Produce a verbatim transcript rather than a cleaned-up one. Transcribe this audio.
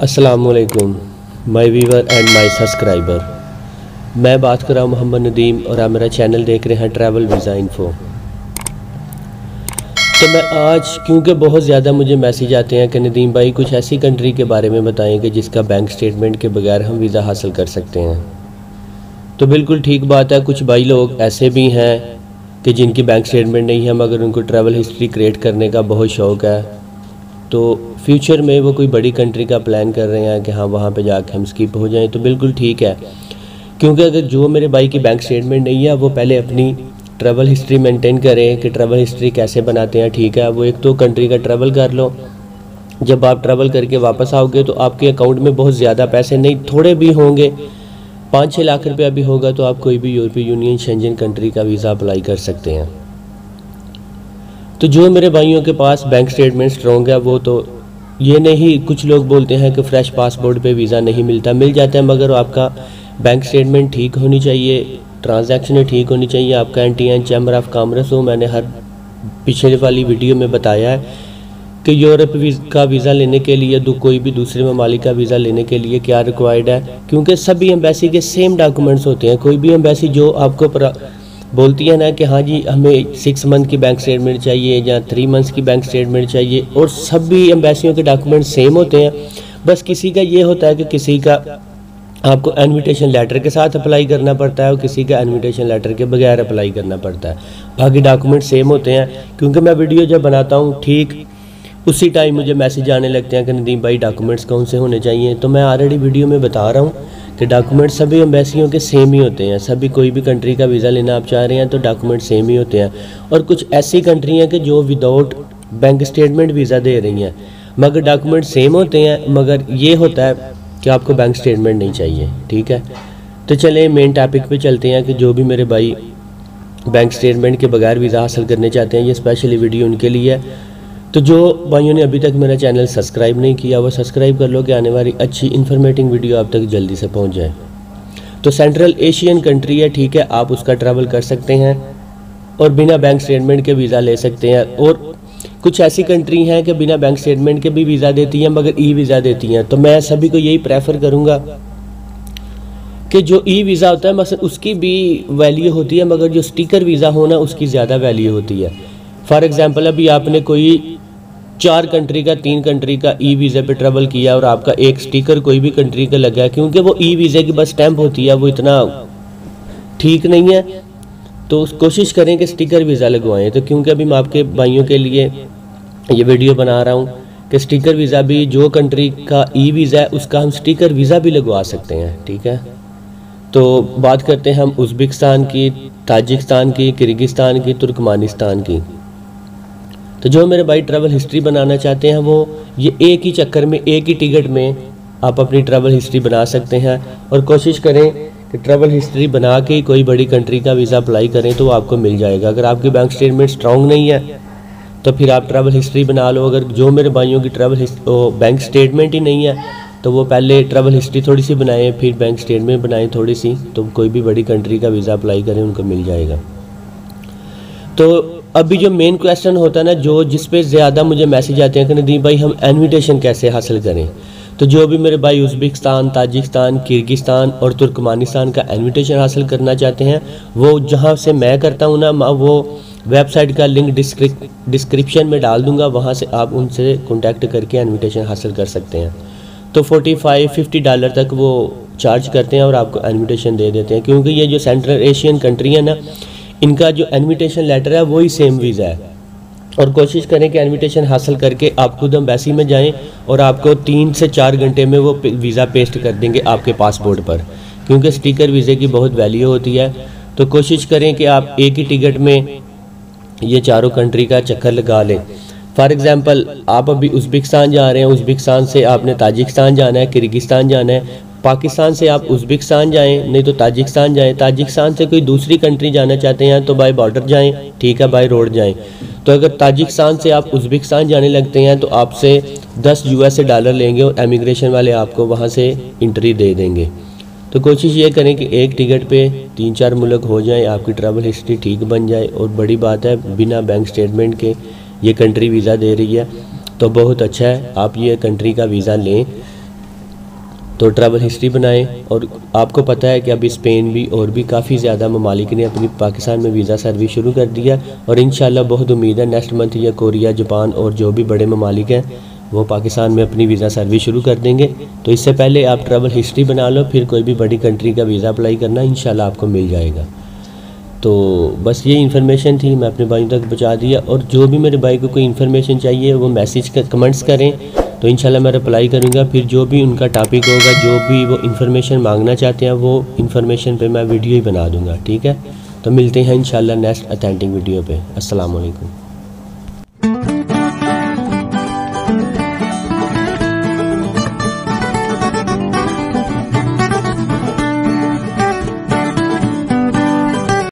अस्सलामुअलैकुम my viewer and my subscriber. मैं बात कर रहा हूँ मोहम्मद नदीम और आप मेरा चैनल देख रहे हैं ट्रैवल वीज़ा इन्फो। तो मैं आज क्योंकि बहुत ज़्यादा मुझे मैसेज आते हैं कि नदीम भाई कुछ ऐसी कंट्री के बारे में बताएं कि जिसका बैंक स्टेटमेंट के बगैर हम वीज़ा हासिल कर सकते हैं। तो बिल्कुल ठीक बात है, कुछ भाई लोग ऐसे भी हैं कि जिनकी बैंक स्टेटमेंट नहीं है मगर उनको ट्रैवल हिस्ट्री क्रिएट करने का बहुत शौक़ है। तो फ्यूचर में वो कोई बड़ी कंट्री का प्लान कर रहे हैं कि हाँ वहाँ पे जाके हम स्किप हो जाएं, तो बिल्कुल ठीक है। क्योंकि अगर जो मेरे भाई की बैंक स्टेटमेंट नहीं है वो पहले अपनी ट्रैवल हिस्ट्री मेंटेन करें कि ट्रैवल हिस्ट्री कैसे बनाते हैं। ठीक है, वो एक तो कंट्री का ट्रैवल कर लो, जब आप ट्रैवल करके वापस आओगे तो आपके अकाउंट में बहुत ज़्यादा पैसे नहीं, थोड़े भी होंगे, पाँच छः लाख रुपया भी होगा तो आप कोई भी यूरोपीय यूनियन शेंजन कंट्री का वीज़ा अप्लाई कर सकते हैं। तो जो मेरे भाइयों के पास बैंक स्टेटमेंट स्ट्रॉन्ग है वो तो ये नहीं, कुछ लोग बोलते हैं कि फ़्रेश पासपोर्ट पे वीज़ा नहीं मिलता, मिल जाता है मगर आपका बैंक स्टेटमेंट ठीक होनी चाहिए, ट्रांजैक्शनें ठीक होनी चाहिए, आपका N T N chamber of commerce हो। मैंने हर पिछले वाली वीडियो में बताया है कि यूरोप का वीज़ा लेने के लिए दो कोई भी दूसरे ममालिक का वीज़ा लेने के लिए क्या रिक्वायर्ड है, क्योंकि सभी एम्बेसी के सेम डॉक्यूमेंट्स होते हैं। कोई भी एम्बेसी जो आपको बोलती है ना कि हाँ जी हमें सिक्स मंथ की बैंक स्टेटमेंट चाहिए या थ्री मंथ्स की बैंक स्टेटमेंट चाहिए, और सभी एम्बेसियों के डॉक्यूमेंट सेम होते हैं। बस किसी का ये होता है कि किसी का आपको इनविटेशन लेटर के साथ अप्लाई करना पड़ता है और किसी का इनविटेशन लेटर के बगैर अप्लाई करना पड़ता है, बाकी डॉक्यूमेंट सेम होते हैं। क्योंकि मैं वीडियो जब बनाता हूँ ठीक उसी टाइम मुझे मैसेज आने लगते हैं कि नदीम भाई डॉक्यूमेंट्स कौन से होने चाहिए। तो मैं ऑलरेडी वीडियो में बता रहा हूँ कि डॉक्यूमेंट सभी एम्बेसियों के सेम ही होते हैं। सभी कोई भी कंट्री का वीज़ा लेना आप चाह रहे हैं तो डॉक्यूमेंट सेम ही होते हैं। और कुछ ऐसी कंट्री हैं कि जो विदाउट बैंक स्टेटमेंट वीज़ा दे रही हैं मगर डॉक्यूमेंट सेम होते हैं, मगर ये होता है कि आपको बैंक स्टेटमेंट नहीं चाहिए। ठीक है, तो चलें मेन टॉपिक पे चलते हैं कि जो भी मेरे भाई बैंक स्टेटमेंट के बगैर वीज़ा हासिल करने चाहते हैं, ये स्पेशली वीडियो उनके लिए है। तो जो भाइयों ने अभी तक मेरा चैनल सब्सक्राइब नहीं किया वो सब्सक्राइब कर लो कि आने वाली अच्छी इन्फॉर्मेटिव वीडियो आप तक जल्दी से पहुंच जाए। तो सेंट्रल एशियन कंट्री है, ठीक है, आप उसका ट्रैवल कर सकते हैं और बिना बैंक स्टेटमेंट के वीज़ा ले सकते हैं। और कुछ ऐसी कंट्री हैं कि बिना बैंक स्टेटमेंट के भी वीज़ा देती हैं मगर ई वीज़ा देती हैं। तो मैं सभी को यही प्रेफर करूँगा कि जो ई वीज़ा होता है मसलन उसकी भी वैल्यू होती है मगर जो स्टिकर वीज़ा होना उसकी ज़्यादा वैल्यू होती है। फॉर एग्ज़ाम्पल अभी आपने कोई चार कंट्री का तीन कंट्री का ई वीज़े पे ट्रैवल किया और आपका एक स्टिकर कोई भी कंट्री का लगा है, क्योंकि वो ई वीज़े की बस स्टैंप होती है, वो इतना ठीक नहीं है। तो कोशिश करें कि स्टिकर वीज़ा लगवाएं। तो क्योंकि अभी मैं आपके भाइयों के लिए ये वीडियो बना रहा हूँ कि स्टिकर वीज़ा भी जो कंट्री का ई वीज़ा है उसका हम स्टिकर वीज़ा भी लगवा सकते हैं। ठीक है, तो बात करते हैं हम उज़्बेकिस्तान की, ताजिकिस्तान की, किर्गिस्तान की, तुर्कमानिस्तान की। तो जो मेरे भाई ट्रैवल हिस्ट्री बनाना चाहते हैं वो ये एक ही चक्कर में एक ही टिकट में आप अपनी ट्रैवल हिस्ट्री बना सकते हैं। और कोशिश करें कि ट्रैवल हिस्ट्री बना के ही कोई बड़ी कंट्री का वीज़ा अप्लाई करें तो आपको मिल जाएगा। अगर आपकी बैंक स्टेटमेंट स्ट्रॉन्ग नहीं है तो फिर आप ट्रैवल हिस्ट्री बना लो। अगर जो मेरे भाइयों की ट्रैवल बैंक स्टेटमेंट ही नहीं है तो वो पहले ट्रैवल हिस्ट्री थोड़ी सी बनाएं फिर बैंक स्टेटमेंट बनाएं थोड़ी सी, तो कोई भी बड़ी कंट्री का वीज़ा अप्लाई करें उनको मिल जाएगा। तो अभी जो मेन क्वेश्चन होता है ना, जो जिस पे ज़्यादा मुझे मैसेज आते हैं कि नदीम भाई हम इनविटेशन कैसे हासिल करें। तो जो भी मेरे भाई उज़्बेकिस्तान, ताजिकिस्तान, किर्गिस्तान और तुर्कमानिस्तान का इनविटेशन हासिल करना चाहते हैं वो जहां से मैं करता हूं ना, वो वेबसाइट का लिंक डिस्क्रिप्शन में डाल दूंगा, वहां से आप उनसे कॉन्टैक्ट करके इनविटेशन हासिल कर सकते हैं। तो फोर्टी फाइव फिफ्टी डॉलर तक वो चार्ज करते हैं और आपको इनविटेशन दे देते हैं। क्योंकि ये जो सेंट्रल एशियन कंट्री है ना, इनका जो इनविटेशन लेटर है वही सेम वीज़ा है। और कोशिश करें कि इनविटेशन हासिल करके आप खुद एम्बेसी में जाएं और आपको तीन से चार घंटे में वो वीज़ा पेस्ट कर देंगे आपके पासपोर्ट पर, क्योंकि स्टिकर वीज़े की बहुत वैल्यू होती है। तो कोशिश करें कि आप एक ही टिकट में ये चारों कंट्री का चक्कर लगा लें। फॉर एग्ज़ाम्पल आप अभी उज़्बेकिस्तान जा रहे हैं, उज़्बेकिस्तान से आपने ताजिकिस्तान जाना है, किर्गिस्तान जाना है, पाकिस्तान से आप उज़्बेकिस्तान जाएं, नहीं तो ताजिकिस्तान जाएं, ताजिकिस्तान से कोई दूसरी कंट्री जाना चाहते हैं तो बाय बॉर्डर जाएं, ठीक है, बाय रोड जाएं। तो अगर ताजिकिस्तान से आप उज़्बेकिस्तान जाने लगते हैं तो आपसे दस यूएसए डॉलर लेंगे और इमिग्रेशन वाले आपको वहां से एंट्री दे देंगे। तो कोशिश ये करें कि एक टिकट पे तीन चार मुल्क हो जाएं, आपकी ट्रैवल हिस्ट्री ठीक बन जाए। और बड़ी बात है बिना बैंक स्टेटमेंट के ये कंट्री वीज़ा दे रही है तो बहुत अच्छा है, आप ये कंट्री का वीज़ा लें। तो ट्रैवल हिस्ट्री बनाएं। और आपको पता है कि अभी स्पेन भी और भी काफ़ी ज़्यादा ममालिक ने अपनी पाकिस्तान में वीज़ा सर्विस शुरू कर दिया, और इंशाल्लाह बहुत उम्मीद है नेक्स्ट मंथ या कोरिया, जापान और जो भी बड़े ममालिक हैं वो पाकिस्तान में अपनी वीज़ा सर्विस शुरू कर देंगे। तो इससे पहले आप ट्रैवल हिस्ट्री बना लो, फिर कोई भी बड़ी कंट्री का वीज़ा अप्लाई करना, इंशाल्लाह आपको मिल जाएगा। तो बस ये इन्फॉर्मेशन थी, मैं अपने भाइयों तक पहुँचा दिया। और जो भी मेरे भाई को कोई इन्फॉर्मेशन चाहिए वो मैसेज कर कमेंट्स करें, तो इंशाल्लाह मैं रिप्लाई करूँगा। फिर जो भी उनका टॉपिक होगा, जो भी वो इन्फॉर्मेशन मांगना चाहते हैं, वो इन्फॉर्मेशन पे मैं वीडियो ही बना दूँगा। ठीक है, तो मिलते हैं इंशाल्लाह नेक्स्ट अथेंटिक वीडियो पे। अस्सलाम वालेकुम।